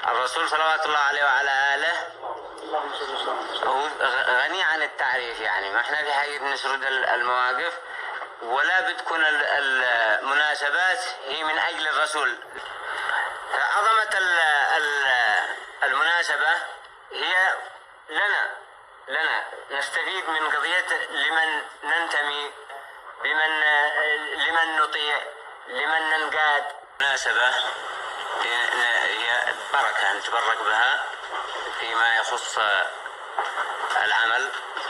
الرسول صلوات الله عليه وعلى آله هو غني عن التعريف، يعني ما احنا في حاجة نسرد المواقف، ولا بتكون المناسبات هي من أجل الرسول. فعظمة المناسبة هي لنا نستفيد من قضية لمن ننتمي، لمن نطيع، لمن ننقاد. مناسبة هي بركة نتبرك بها فيما يخص العمل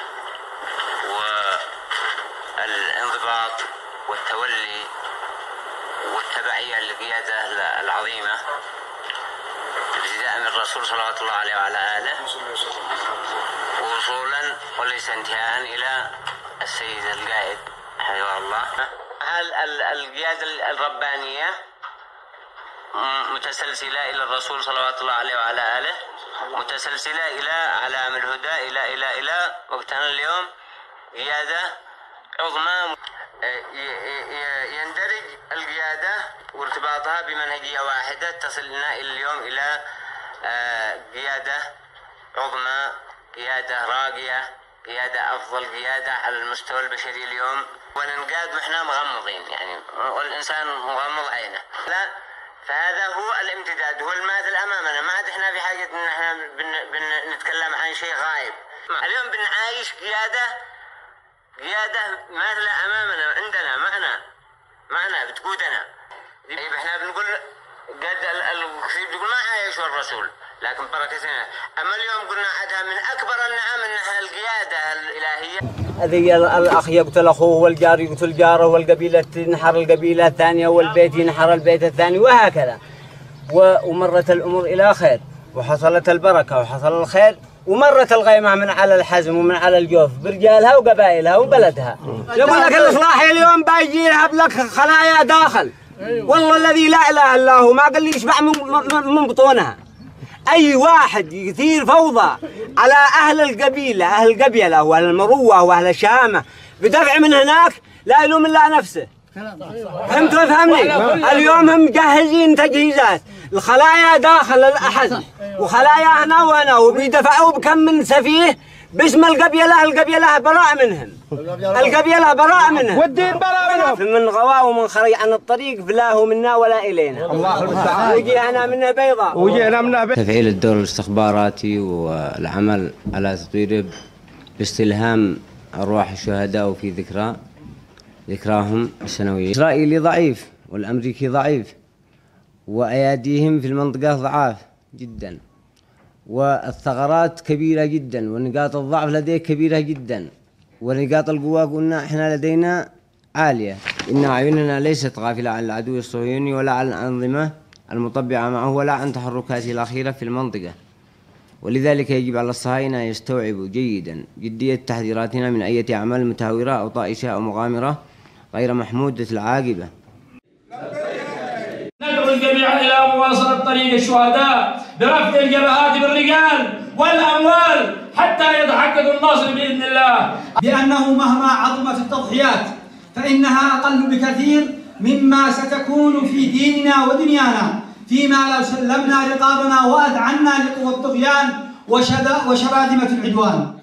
والانضباط والتولي والتبعية للقيادة العظيمة ابتداء من الرسول صلوات الله عليه وعلى آله وصولا وليس انتهاء إلى السيد القائد حفظه الله. القيادة الربانية متسلسلة إلى الرسول صلوات الله عليه وعلى آله، متسلسلة إلى علام الهدى إلى وقتنا اليوم. قيادة عظمى يندرج القيادة وارتباطها بمنهجية واحدة تصلنا اليوم إلى قيادة عظمى، قيادة راقية، قيادة أفضل قيادة على المستوى البشري اليوم. وننقاد وإحنا مغمضين، يعني والإنسان مغمض عينه. لا، فهذا هو الامتداد، هو الماثل أمامنا. ما عاد إحنا في حاجة إن إحنا بنتكلم عن شيء غايب. اليوم بنعايش قيادة ماثلة أمامنا، عندنا معنا بتقودنا. طيب إحنا بنقول قد الكثير بيقول ما عايشوا الرسول، لكن بركتنا. أما اليوم قلنا عادها من أكبر النعم إنها القيادة الإلهية. هذه الأخ يقتل أخوه، والجار يقتل جاره، والقبيلة تنحر القبيلة الثانية، والبيت ينحر البيت الثاني، وهكذا. ومرت الأمور إلى خير، وحصلت البركة وحصل الخير، ومرت الغيمة من على الحزم ومن على الجوف برجالها وقبائلها وبلدها. يقول لك الإصلاحي اليوم بايجي يلعب لك خلايا داخل، والله الذي لا إله إلا هو ما قال لي يشبع من بطونها. أي واحد يثير فوضى على أهل القبيلة، أهل القبيلة وأهل المروة وأهل الشهامة بدفع من هناك لا يلوم إلا نفسه. فهمت وفهمني؟ اليوم هم مجهزين تجهيزات، الخلايا داخل الحزم وخلايا هنا وهنا، وبيدفعوا بكم من سفيه باسم القبيلة براء منهم. القبيلة براء منهم، والدين براء منهم. فمن غواه ومن خرج عن الطريق فلا هو منا ولا إلينا. الله المستعان. وجيهنا منه بيضاء. وجيهنا منه بيضاء. تفعيل الدور الاستخباراتي والعمل على تطويره باستلهام أرواح الشهداء وفي ذكراهم السنوية. الإسرائيلي ضعيف والأمريكي ضعيف، وأياديهم في المنطقة ضعاف جدا، والثغرات كبيرة جدا، ونقاط الضعف لديه كبيرة جدا، ونقاط القوة قلنا احنا لدينا عالية. إن أعيننا ليست غافلة عن العدو الصهيوني ولا عن الأنظمة المطبعة معه ولا عن تحركاته الأخيرة في المنطقة، ولذلك يجب على الصهاينة يستوعبوا جيدا جدية تحذيراتنا من أي أعمال متهورة أو طائشة أو مغامرة غير محمودة العاقبة. ندعو الجميع إلى مواصلة طريق الشهداء برفض الجبهات بالرجال والأموال حتى يتحقق النصر بإذن الله. بأنه مهما عظمت التضحيات فإنها أقل بكثير مما ستكون في ديننا ودنيانا، فيما لو سلمنا رقابنا وأذعنا لقوى الطغيان وشراذمة العدوان.